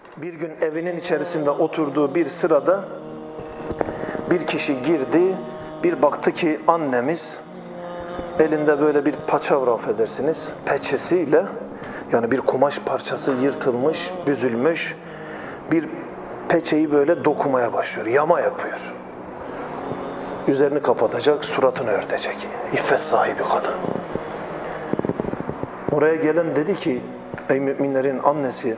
Bir gün evinin içerisinde oturduğu bir sırada bir kişi girdi. Bir baktı ki annemiz elinde böyle bir paçavra, affedersiniz, peçesiyle, yani bir kumaş parçası yırtılmış, büzülmüş bir peçeyi böyle dokumaya başlıyor, yama yapıyor. Üzerini kapatacak, suratını örtecek. İffet sahibi kadın. Oraya gelen dedi ki, ey müminlerin annesi,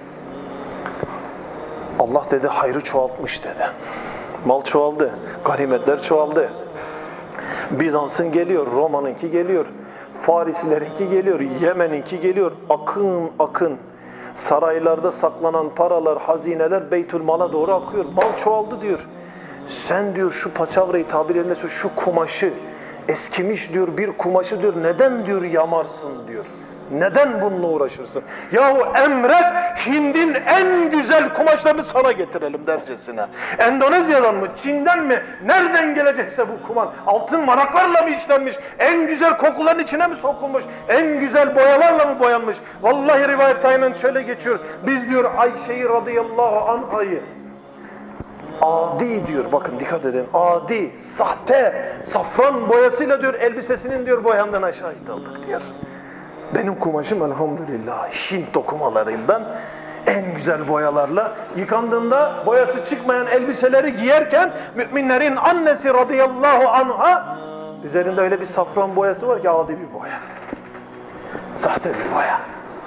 Allah dedi hayrı çoğaltmış dedi. Mal çoğaldı, ganimetler çoğaldı. Bizans'ın geliyor, Roma'nınki geliyor, Farisilerinki geliyor, Yemen'inki geliyor. Akın akın saraylarda saklanan paralar, hazineler Beytülmal'a doğru akıyor. Mal çoğaldı diyor. Sen diyor şu paçavrayı, tabir yerinde şu kumaşı, eskimiş diyor bir kumaşı diyor, neden diyor yamarsın diyor. Neden bununla uğraşırsın? Yahu emret, Hind'in en güzel kumaşlarını sana getirelim dercesine. Endonezya'dan mı, Çin'den mi, nereden gelecekse bu kumaş, altın varaklarla mı işlenmiş, en güzel kokuların içine mi sokulmuş, en güzel boyalarla mı boyanmış? Vallahi rivayet aynen şöyle geçiyor. Biz diyor Ayşe-i radıyallahu anh'ı adi diyor, bakın dikkat edin, adi, sahte, safran boyasıyla diyor elbisesinin diyor boyandığına şahit olduk diyor. Benim kumaşım elhamdülillah Hint dokumalarından en güzel boyalarla, yıkandığında boyası çıkmayan elbiseleri giyerken müminlerin annesi radıyallahu anha üzerinde öyle bir safran boyası var ki adi bir boya. Sahte bir boya.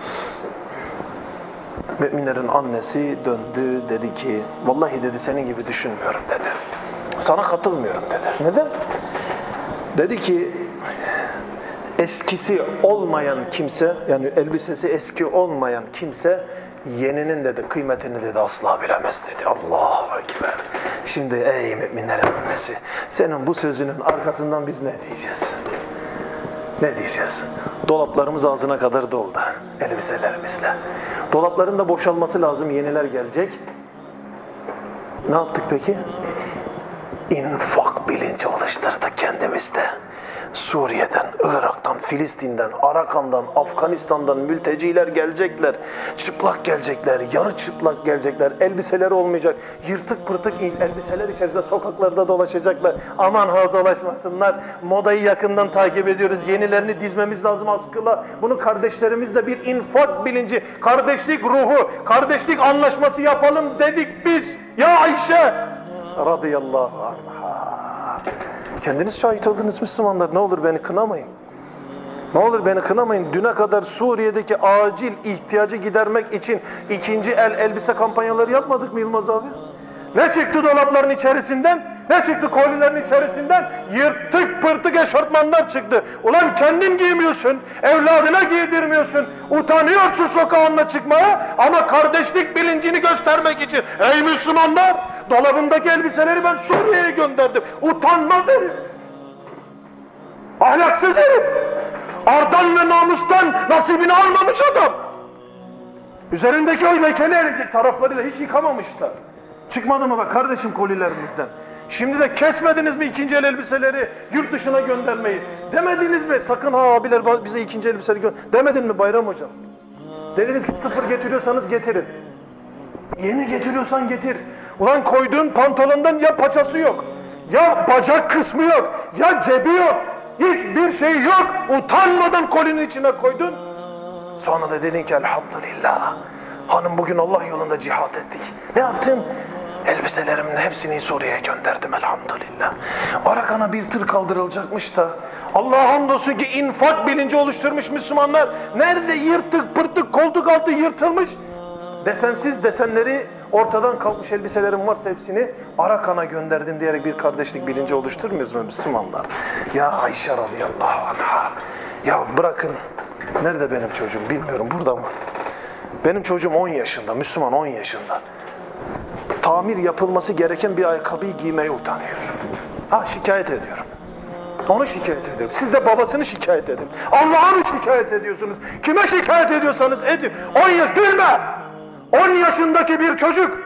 Müminlerin annesi döndü, dedi ki vallahi dedi senin gibi düşünmüyorum dedi. Sana katılmıyorum dedi. Neden? Dedi ki eskisi olmayan kimse, yani elbisesi eski olmayan kimse yeninin dedi kıymetini dedi asla bilemez dedi. Allahu Ekber. Şimdi ey müminlerin annesi, senin bu sözünün arkasından biz ne diyeceğiz? Ne diyeceğiz? Dolaplarımız ağzına kadar doldu elbiselerimizle. Dolapların da boşalması lazım, yeniler gelecek. Ne yaptık peki? İnfak bilinci oluşturduk kendimizde. Suriye'den, Irak'tan, Filistin'den, Arakan'dan, Afganistan'dan mülteciler gelecekler. Çıplak gelecekler, yarı çıplak gelecekler. Elbiseleri olmayacak. Yırtık pırtık elbiseler içerisinde sokaklarda dolaşacaklar. Aman ha dolaşmasınlar. Modayı yakından takip ediyoruz. Yenilerini dizmemiz lazım askıla. Bunu kardeşlerimizle bir infak bilinci, kardeşlik ruhu, kardeşlik anlaşması yapalım dedik biz. Ya Ayşe radıyallahu anha. Kendiniz şahit oldunuz Müslümanlar. Ne olur beni kınamayın. Ne olur beni kınamayın. Düne kadar Suriye'deki acil ihtiyacı gidermek için ikinci el elbise kampanyaları yapmadık mı Yılmaz abi? Ne çıktı dolapların içerisinden? Ne çıktı kolilerin içerisinden? Yırtık pırtık eşortmanlar çıktı. Ulan kendin giymiyorsun, evladına giydirmiyorsun. Utanıyorsun sokağına çıkmaya ama kardeşlik bilincini göstermek için. Ey Müslümanlar! Dolabımdaki elbiseleri ben Suriye'ye gönderdim. Utanmaz herif! Ahlaksız herif! Ardan ve namustan nasibini almamış adam! Üzerindeki o lekeli taraflarıyla hiç yıkamamışlar. Çıkmadı mı bak kardeşim kolilerinizden? Şimdi de kesmediniz mi ikinci el elbiseleri yurt dışına göndermeyi? Demediniz mi? Sakın ha abiler bize ikinci elbiseleri demedin mi Bayram hocam? Dediniz ki sıfır getiriyorsanız getirin. Yeni getiriyorsan getir. Ulan koyduğun pantolondan ya paçası yok, ya bacak kısmı yok, ya cebi yok. Hiçbir şey yok. Utanmadan kolinin içine koydun. Sonra da dedin ki elhamdülillah. Hanım bugün Allah yolunda cihat ettik. Ne yaptım? Elbiselerimin hepsini Suriye'ye gönderdim elhamdülillah. Arakan'a bir tır kaldırılacakmış da Allah'a hamdolsun ki infak bilinci oluşturmuş Müslümanlar. Nerede yırtık pırtık koltuk altı yırtılmış desensiz desenleri ortadan kalkmış elbiselerim varsa hepsini Arakan'a gönderdim diyerek bir kardeşlik bilinci oluşturmuyoruz mu Müslümanlar? Ya Ayşe radıyallahu anha. Ya bırakın. Nerede benim çocuğum bilmiyorum, burada mı? Benim çocuğum 10 yaşında, Müslüman 10 yaşında. Tamir yapılması gereken bir ayakkabıyı giymeye utanıyor. Şikayet ediyorum. Onu şikayet ediyorum. Siz de babasını şikayet edin. Allah'a mı şikayet ediyorsunuz? Kime şikayet ediyorsanız edin. 10 yaş, gülme! 10 yaşındaki bir çocuk.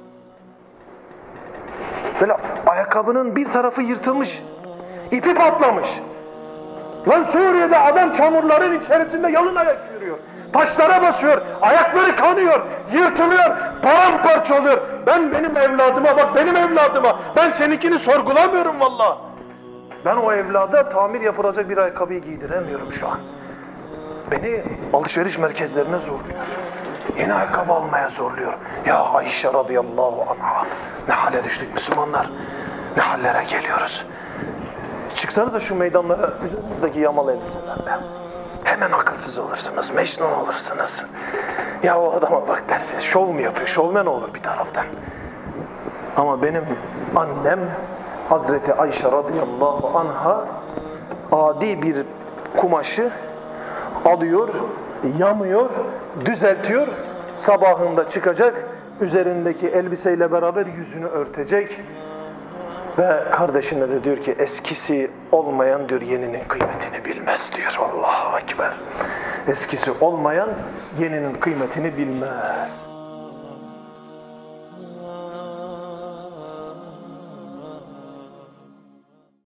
Böyle ayakkabının bir tarafı yırtılmış. İpi patlamış. Lan Suriye'de adam çamurların içerisinde yalın ayak yürüyor. taşlara basıyor, ayakları kanıyor, yırtılıyor, paramparça oluyor. Benim evladıma bak, benim evladıma, ben seninkini sorgulamıyorum vallahi. Ben o evlada tamir yapılacak bir ayakkabıyı giydiremiyorum şu an. Beni alışveriş merkezlerine zorluyor. Yeni ayakkabı almaya zorluyor. Ya Ayşe radıyallahu anha, ne hale düştük Müslümanlar, ne hallere geliyoruz. Çıksanız da şu meydanlara üzerinizdeki yamalı elbiselerle. Hemen akılsız olursunuz, mecnun olursunuz. Ya o adama bak dersiniz, şov mu yapıyor, şovmen olur bir taraftan. Ama benim annem Hazreti Ayşe radıyallahu anha adi bir kumaşı alıyor, yamıyor, düzeltiyor, sabahında çıkacak, üzerindeki elbiseyle beraber yüzünü örtecek ve kardeşine de diyor ki eskisi olmayan diyor yeninin kıymetini bilmez diyor. Allahu Ekber. Eskisi olmayan yeninin kıymetini bilmez.